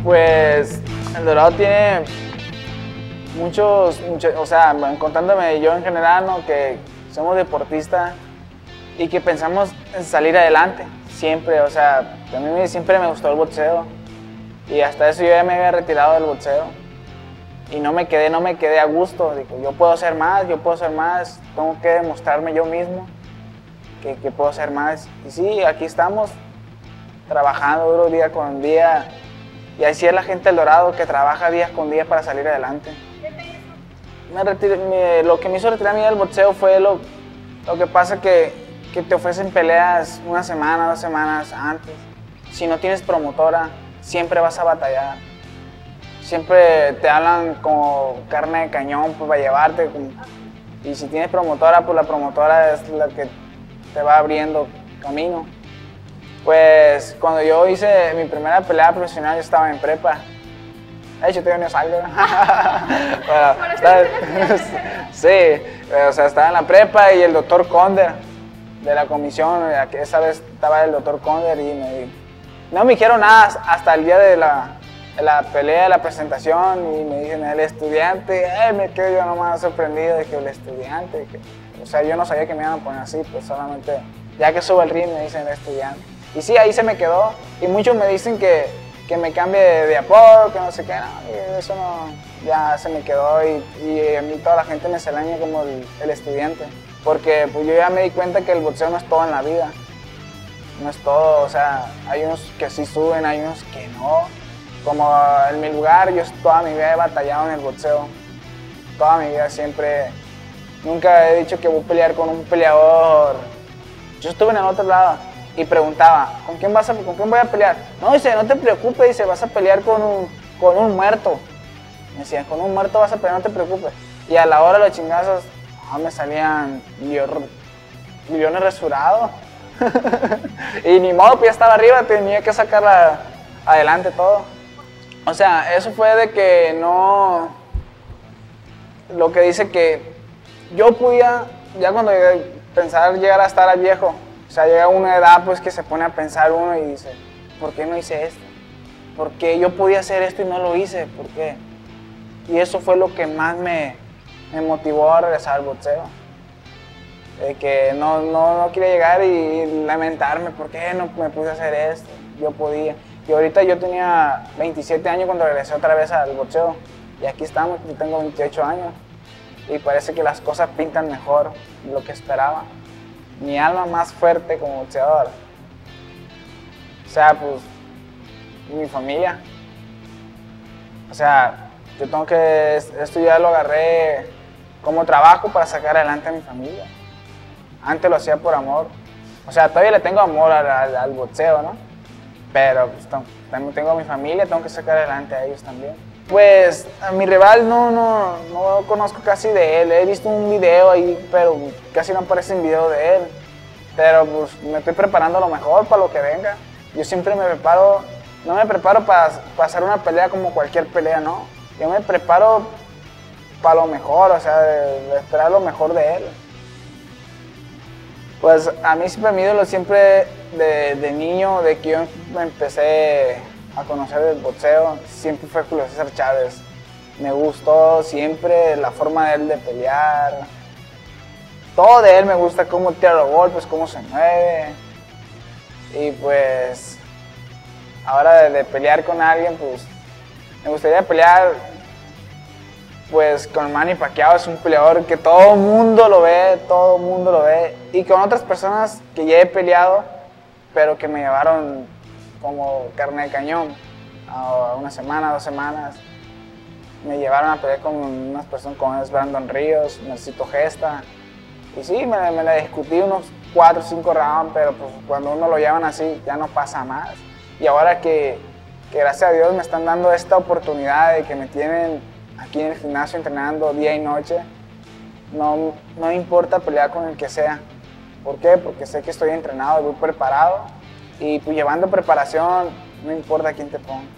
Pues El Dorado tiene muchos, o sea, contándome yo en general, ¿no? Que somos deportistas y que pensamos en salir adelante, siempre, o sea, a mí siempre me gustó el boxeo y hasta eso yo ya me había retirado del boxeo y no me quedé a gusto, digo, yo puedo hacer más, tengo que demostrarme yo mismo que puedo hacer más. Y sí, aquí estamos, trabajando duro día con día, y así es la gente del Dorado que trabaja días con días para salir adelante. Lo que me hizo retirarme del boxeo fue lo que pasa que te ofrecen peleas una semana, 2 semanas antes. Si no tienes promotora, siempre vas a batallar. Siempre te hablan como carne de cañón pues, para llevarte. Y si tienes promotora, pues la promotora es la que te va abriendo camino. Pues cuando yo hice mi primera pelea profesional, yo estaba en prepa. De hecho, todavía no salgo. Sí, o sea, estaba en la prepa y el doctor Conder de la comisión, esa vez estaba el doctor Conder y no me dijeron nada hasta el día de la pelea, de la presentación, y me dicen el estudiante. Me quedo yo nomás sorprendido de que el estudiante, o sea, yo no sabía que me iban a poner así, pues solamente ya que subo el ring me dicen el estudiante. Y sí, ahí se me quedó, y muchos me dicen que me cambie de apodo, que no sé qué, no, y eso no, ya se me quedó, y a mí toda la gente me señala como el estudiante, porque pues yo ya me di cuenta que el boxeo no es todo en la vida, no es todo, o sea, hay unos que sí suben, hay unos que no, como en mi lugar, yo toda mi vida he batallado en el boxeo, toda mi vida siempre, nunca he dicho que voy a pelear con un peleador, yo estuve en el otro lado, y preguntaba, ¿con quién voy a pelear? No, dice, no te preocupes, dice, vas a pelear con un muerto. Me decían, con un muerto vas a pelear, no te preocupes. Y a la hora de los chingazos, me salían millones rasurados. Y ni modo, pues ya estaba arriba, tenía que sacarla adelante todo. O sea, eso fue de que no... Lo que dice que yo podía, ya cuando pensar llegar a estar al viejo, o sea, llega una edad pues que se pone a pensar uno y dice, ¿por qué no hice esto? ¿Por qué yo podía hacer esto y no lo hice? ¿Por qué? Y eso fue lo que más me motivó a regresar al boxeo. De que no quería llegar y lamentarme, ¿por qué no me puse a hacer esto? Yo podía. Y ahorita yo tenía 27 años cuando regresé otra vez al boxeo. Y aquí estamos, yo tengo 28 años. Y parece que las cosas pintan mejor de lo que esperaba. Mi alma más fuerte como boxeador, o sea, pues, mi familia. O sea, yo tengo que, esto ya lo agarré como trabajo para sacar adelante a mi familia. Antes lo hacía por amor. O sea, todavía le tengo amor al boxeo, ¿no? Pero pues, también tengo a mi familia, tengo que sacar adelante a ellos también. Pues a mi rival no conozco casi de él, he visto un video ahí, pero casi no aparece un video de él. Pero pues me estoy preparando lo mejor para lo que venga. Yo siempre me preparo, no me preparo para hacer una pelea como cualquier pelea, no. Yo me preparo para lo mejor, o sea, de esperar lo mejor de él. Pues a mí siempre mi ídolo, siempre de niño, de que yo empecé a conocer el boxeo, siempre fue Julio César Chávez. Me gustó siempre la forma de él de pelear. Todo de él me gusta, cómo tira los golpes, cómo se mueve. Y pues, ahora de pelear con alguien, pues, me gustaría pelear pues con Manny Pacquiao. Es un peleador que todo el mundo lo ve, y con otras personas que ya he peleado, pero que me llevaron como carne de cañón, a una semana, 2 semanas. Me llevaron a pelear con unas personas como es Brandon Ríos, Mercito Gesta. Y sí, me la discutí unos 4 o 5 rounds, pero pues cuando uno lo llevan así ya no pasa más. Y ahora que gracias a Dios me están dando esta oportunidad de que me tienen aquí en el gimnasio entrenando día y noche, no importa pelear con el que sea. ¿Por qué? Porque sé que estoy entrenado, voy preparado, y pues llevando preparación, no importa quién te ponga.